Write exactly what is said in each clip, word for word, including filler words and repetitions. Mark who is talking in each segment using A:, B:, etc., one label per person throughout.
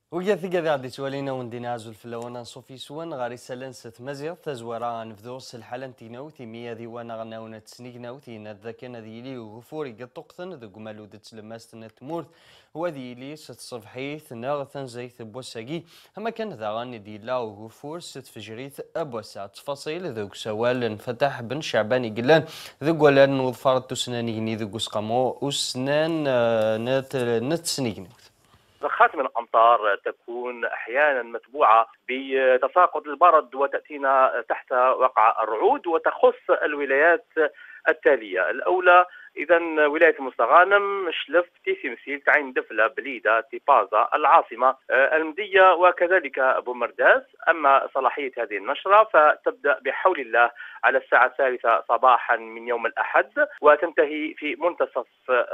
A: ويا ثقة غادي تولينا وندينا عزل في اللوانا صوفي سوان غاري سالان ست مزيغ تزورا نفذو الحالة نتيناو تيمية ديوانا غناونا تسنيقناو تينا ذاكنا ذيلي وغفوري قطقثن ذو قمالو دتلماستنا تمورث هو ذيلي ست صبحيث ناغثن زيث بوساقي هما كان ذا غاني ديلا وغفور ست فجريث أبوسا تفاصيل ذوك سوال انفتح بن شعباني قلان ذوك ولان وظفار تسنانيني ذوك اسقامو وسنان نت نتسنيقناو.
B: خاتم الأمطار تكون أحيانا متبوعة بتساقط البرد وتأتينا تحت وقع الرعود وتخص الولايات التالية. الأولى إذا ولاية المستغانم، شلف، تيسمسيل، تعين دفلة، بليدة، تيبازا، العاصمة، المدية وكذلك بومرداس. أما صلاحية هذه النشرة فتبدأ بحول الله على الساعة الثالثة صباحا من يوم الأحد وتنتهي في منتصف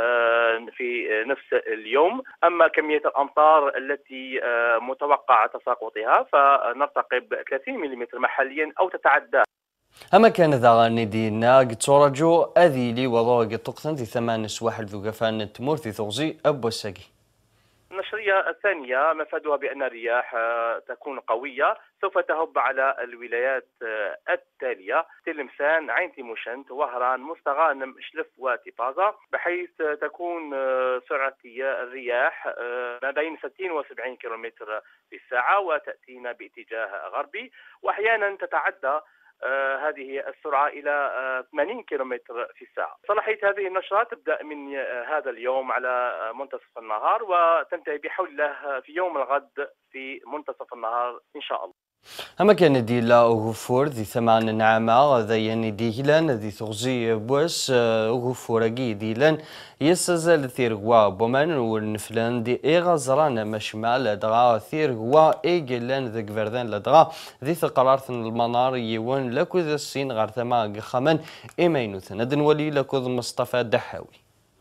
B: في نفس اليوم. أما كمية الأمطار التي متوقع تساقطها فنرتقب ثلاثين ملم محليا أو تتعدى.
A: أما كان ذا غاني دينا قد تورجو أذيلي وضوء قد تقثن في ثمان سواحل ذو قفان تمور في ثغزي أبو الساقي.
B: النشرية الثانية مفادها بأن الرياح تكون قوية سوف تهب على الولايات التالية: تلمسان، عين تيموشنت، وهران، مستغانم، شلف وتيبازا، بحيث تكون سرعة الرياح ما بين ستين و سبعين كيلومتر في الساعة وتأتينا باتجاه غربي، وأحيانا تتعدى آه هذه السرعة إلى آه ثمانين كيلومتر في الساعة. صلاحية هذه النشرة تبدأ من آه هذا اليوم على آه منتصف النهار وتنتهي بحول الله في يوم الغد في منتصف النهار إن شاء الله.
A: أما كان ديلا غفور ذي ثمان نعمة ذي يعني ديلان ذي ثغزي بوس غفورقي ديلان يستزال ثيرغوا بومان ونفلان دي إيغا زران مشمال لدغا ثيرغوا إيجلان ذي قفردان لدغا ذي ثقرارث المنار يوان لكو ذي السين غار ثما قخمان إيمينو ثندن ولي لكو ذي مصطفى دحاوي.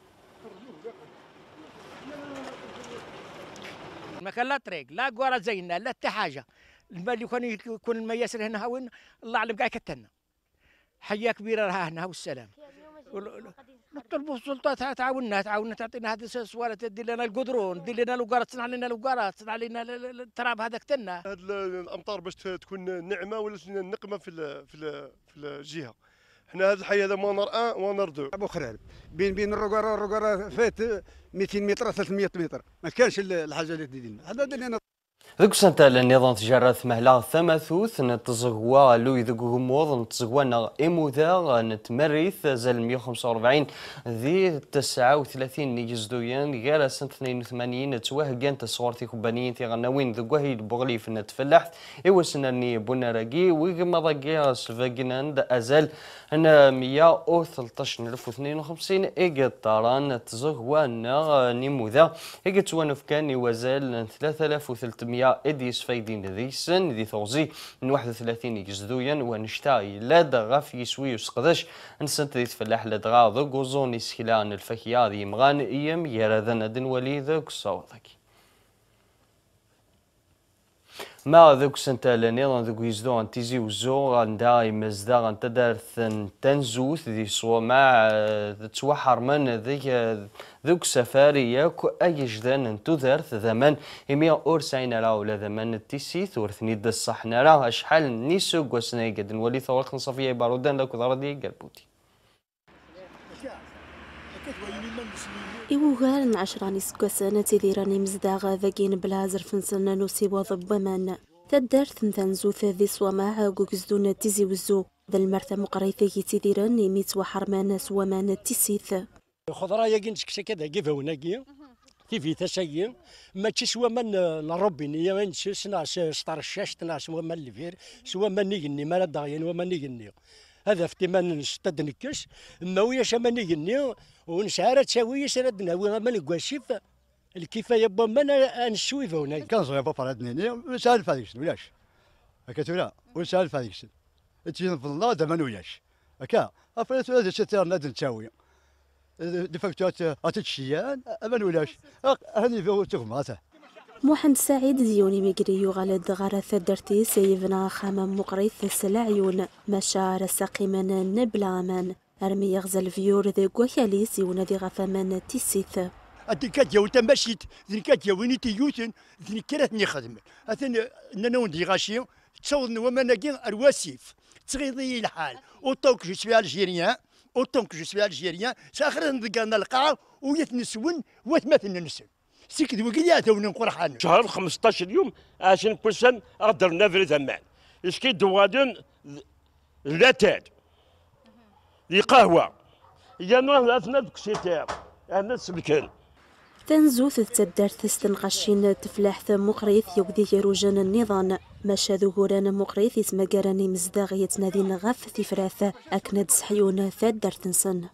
C: ما كان لا طريق لا قوارة زينا لا حتى حاجة. المال يكون يكون المياسر هنا هون الله اعلم قاعد كتنا حياه كبيره لها هنا والسلام. نطلبوا السلطات تعاوننا تعاوننا تعطينا هذه السوالة، تدي لنا القدرون، تدي لنا الوقارات، تصنع لنا الوقارات، تصنع لنا التراب هذا كتنا.
D: هذه الامطار باش تكون نعمه ولا نقمه في ال في ال في الجهه. احنا هذا الحي هذا مونر واحد ومونر اثنين.
E: ابو خراب بين بين الرقاره والرقاره فات مئتين متر ثلاثمئة متر، ما كانش الحاجه اللي تدي لنا هذا دلنا.
A: ذوك سنتا النظام تجارة مهلا ثمثوث نتزغوا لوي ذوك غموض نتزغوانا إموذا نتمريث زال مئة وخمسة وأربعين ذي تسعة وثلاثين نيجزدويان غير سنة اثنين وثمانين توهقان تصورتي كوبانيين تي غناوين ذوك هي البغليف نتفلحت إيوا سناني بونا راكي ويغما ضاكي سفاقنان أزال أنا مئة وثلاثة ألف واثنين وخمسين إيقطاران تزغوانا نيموذا إيقتوانف كان يوازال ثلاثة آلاف وثلاثمئة إديس فايدين ذي سن ذي ثوزي من واحد وثلاثين يجزدويا ونشتاي لاد غاف يسوي وسقدش نسنت ذي تفلاح لدغا ذوق وزوني سكيلان الفكيا ذي مغان إيام يراذن دن ولي ذوق صوتك ما ذوك سنتا لنيضان ذوك يزدو تيزي وزو غندا يمزدا غنتدارث تنزوث ذي صومع تتوحر من ذيك ذوك سفاري ياكو أي جدان تدارث ذمان إمية أورسعين راه ولا ذمان التيسيث ورثني دا الصحنا راه أشحال نيسوق وسناي قد نولي ثورة صفية بارودان لاكو ضردي قلبوتي
F: إيوغال عشراني سكوسانة تذيراني مزداغا ذاكين بلازر فنسنا نوسي وضب من تدار ثنتان زوث ذي سوامع قوكزدون تيزي وزو ذا المرثى مقريثي تذيراني ميت وحرمان سوامان تيسيث
C: خضرا يجين شكشا كذا كيفا وناكي كيفي تشيء ما تشوى من نربيني يا من شناش شطر الشاش تناش وما الليفير سوا ما نيجني ما داين وما نيجني هذا في تمان نستدنكش ما وياش ما نيجني ونشعر تساوي سردنا وما نقاشيف الكفايه بما نشوي فونا
E: كان صغير بابا ردني ونسال فاديكس ولاش هكا تولا ونسال فاديكس تجي في الله دما وياش هكا افريت هذا شتير نادن تساوي دفكتات اتشيان اما ولاش هاني في تغماته
F: محمد سعيد ديوني ميقري يغالد غارث درتي سيفنا خامم مقريث السلاعيون مشاعر ساقيمان نبلامان أرمي يغزل فيور ذي قوكاليس يونادي غفامان تيسيث
E: اتكات ديال تماشيت ذنكات ديال وين تيوتن ذنكرات خدمه اثن اننا وندي غاشي تصور وما ناقي الواسيف تغيضي الحال اوطونك جو سوي الجيريان اوطونك جو سوي الجيريان ساخر نلقانا القاع ويتنسون وتمثل نسون سيك دوكي عاودنا نقرحان
G: شهر خمسطاش يوم عشان كل سنه اقدر نافري زمان اسكي دوادن لاتاد لي قهوه يا نوع اثنا بكسيتير انا سبكن
F: تنزوث تدار تستنقشين تفلاح مقريث يودي روجان النظام مشى ظهوران مقريث اسم قراني مزداغية نادين غف تفراث أكند سحيون ثادر تنسن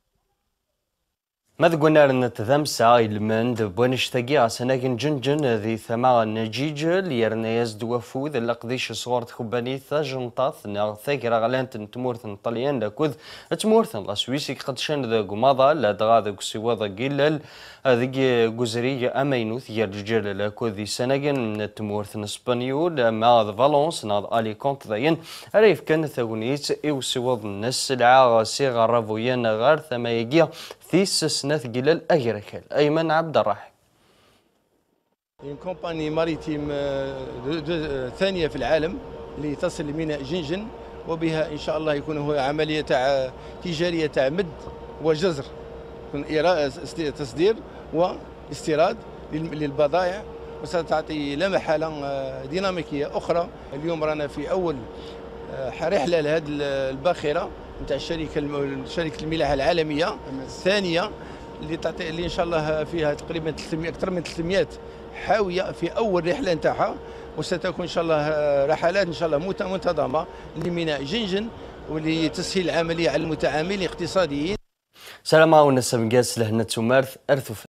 A: ماذا قلنا لنا تذمسا المند بونشتاقي عسناكن جنجن ذي ثماغ النجيجل يرنا يزد وفوذ اللقديش صورة خبانيثة جنطاث ناغ ثاكرا غلانت تمورثن طليان لاكوذ تمورثن لا سويسي قدشان ذا قماضة لا دغا ذا كسيواضا قلال ذي قزرية أمينوث يرجل لاكوذ سناكن تمورثن اسبانيول ماغ فالونس ناغ آلي كونت ذاين ريف كان ثاغونيت إيو سيواض النسلعة سيغا رافويان غار ثما يقيا ثيس سنة قلال أجركل أيمن عبد الرحيم.
H: une compagnie maritime ثانية في العالم اللي تصل لميناء جنجن وبها إن شاء الله يكون هو عملية تاع تجارية تاع مد وجزر تصدير واستيراد للبضائع وستعطي لمحة ديناميكية أخرى. اليوم رانا في أول رحلة لهذه الباخرة نتاع الشركة شركة الملاحة العالمية الثانية اللي تعطي اللي ان شاء الله فيها تقريبا ثلاثمئة اكثر من ثلاثمئة حاويه في اول رحله نتاعها وستكون ان شاء الله رحلات ان شاء الله منتظمه لميناء جنجن ولتسهيل العمليه على المتعاملين الاقتصاديين.
A: سلام ونسم قاس لهنا تمارث ارثف